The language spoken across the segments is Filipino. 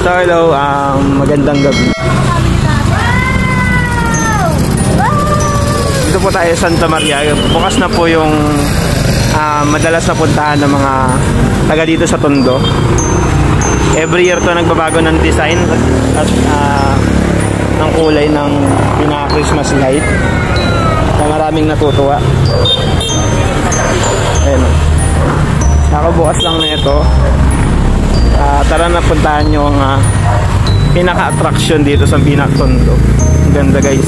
So hello, magandang gabi. Dito po tayo sa Santa Maria. Bukas na po yung madalas na puntahan ng mga taga dito sa Tondo. Every year to nagbabago ng design at ng kulay ng pinaka-Christmas light. Na maraming natutuwa. Ayan. Nakabukas lang na ito. Tara na puntahan nyo ang pinaka-attraction dito sa Tondo. Ang ganda guys.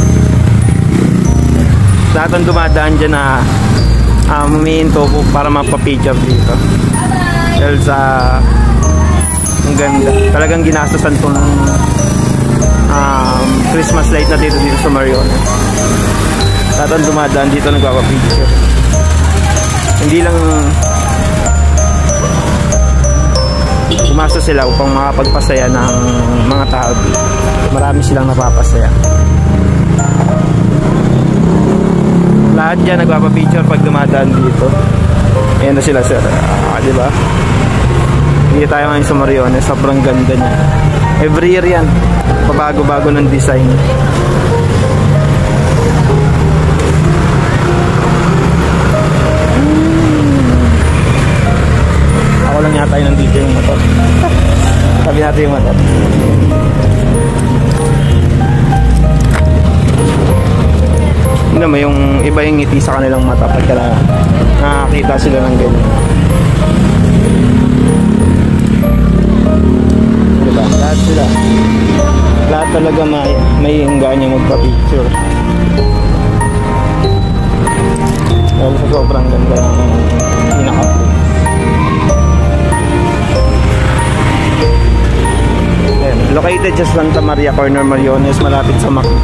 Lahat ng dumadaan dyan na humihinto po para mapapicture dito. Dahil sa ang ganda. Talagang ginastosan itong Christmas light na dito sa Mariones. Lahat ng dumadaan dito nagpapapicture. Hindi lang umaso sila upang makapagpasaya ng mga tao dito. Marami silang napapasaya. Lahat dyan nagpapapicture pag dumadaan dito. Ayan na sila sir. Diba? Hindi tayo ngayon sa Mariones. Sobrang ganda niya. Every year yan. Pabago-bago ng design. Ako lang yata yung nandito yung motor. Tabi natin yung motor. Hindi mo yung iba yung ngiti sa kanilang mata pagka nakakita sila ng ganyan. Diba? Lahat sila. Lahat talaga may hinggaan yung magpa-picture. Dahil sa sobrang ganda ng pinaka-place. Located sa Santa Maria, Corner Mariones, malapit sa Macdo.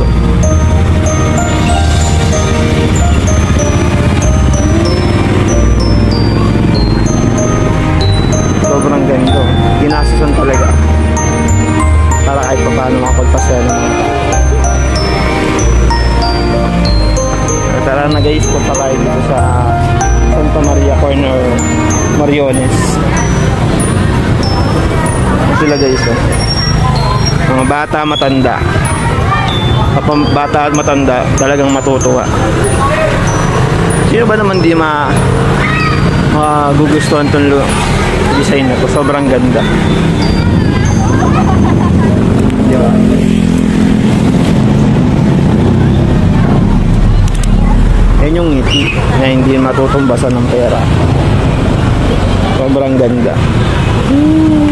Sobrang ganda. Ginasusan talaga para kahit pa paano makapagpasaya ng mga tao. Tara na guys, punta tayo dito sa Santa Maria, Corner Mariones. Sila guys mga bata, matanda. Kapag bata at matanda talagang matutuwa. Sino ba naman di magugustuhan itong design na to? Sobrang ganda. Diba? Yan yung ngiti na hindi matutumbasan ng pera. Sobrang ganda.